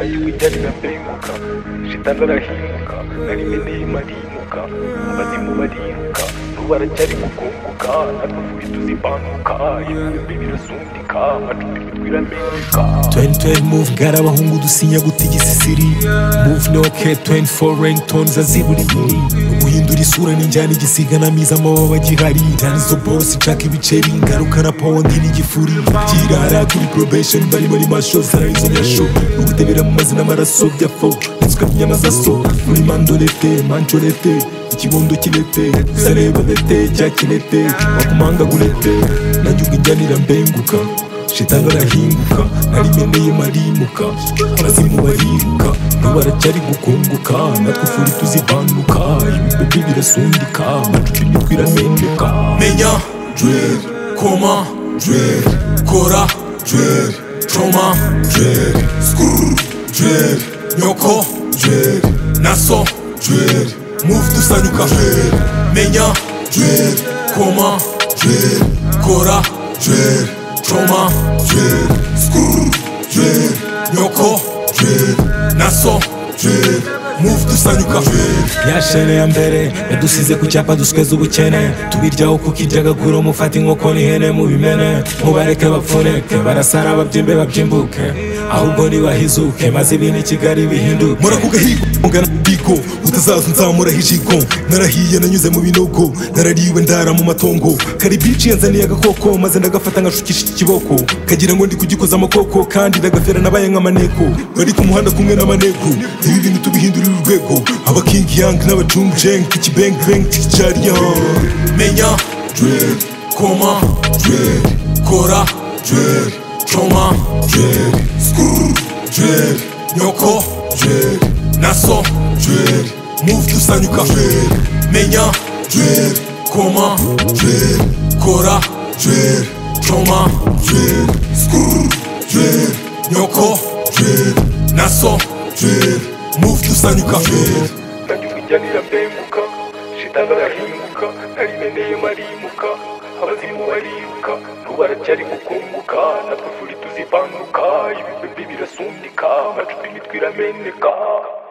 Nayigwijyanira mbenguka shitani arahinguka narimeneye marimuka abazimu bariruka baracyari gukunguka natwe vuba tuzibanuka ibibembe birasundika amacupa imitwe irameneka 2012 move ngara abahungu dusinya gutigisa isiri move no care 24 ringtones azibura ibiri guhindura isura n'injyana igisiga n'amiza amababa gihari njyana izo boss nshaka ibiceri ingaruka na pound n'igifuri kirara kuri probation bari muri masho zara izo nyasho ubutebera mu mazina amaraso bya fo nsuka inyama za so muri mandolete mancholete ikibondo kilete zareba bete cyakinete wakumanga gulete najyuga injyanira mbenguka shitani arahinguka narimeneye marimuka abazimu bariruka baracyari gukunguka natwe furi tuzibanuka ibibebe birasundika amacupa imitwe irameneka menya drill koma drill kora drill trauma drill screw drill nyoko drill naso drill move dusanyuka drill menya drill koma drill kora drill trauma drill screw drill nyoko drill naso drill move dusanyuka drill yashene ya mbere yadusize ku cyapa dusweza ubukene tubiryaho kukijagagura mufata inkoko n'ihene mu bimene mubareke bapfuneke barasara ababyimbe babyimbuke ahubwo nibahizuke maze ibintu i Kigali bihinduke murakuga higo ngana biko utazaza nzamuraho ijigo narahiye nanyuze mu binogo narariwe ndara mu matongo kari bici yanzaniye agakoko maze ndagafata nkashukisha ikiboko kagira ngo ndi kugikoza amakoko kandi ndagafera nabaye nk'amaneko bari ku muhanda kumwe n'amaneko ibi bintu tubihindurira urwego aba king young n'aba jung jeng kiki bang bang kichariya menya drill koma drill kora drill trauma drill screw drill nyoko drill naso drill move dusanyuka drill menya drill koma drill kora drill trauma drill screw drill nyoko drill naso drill move dusanyuka drill nanyigwijyanira mbenguka shitani arahinguka narimeneye marimuka abazimu bariruka baracyari gukunguka natwe furi tuzibanuka ibibembe birasundika amacupa imitwe irameneka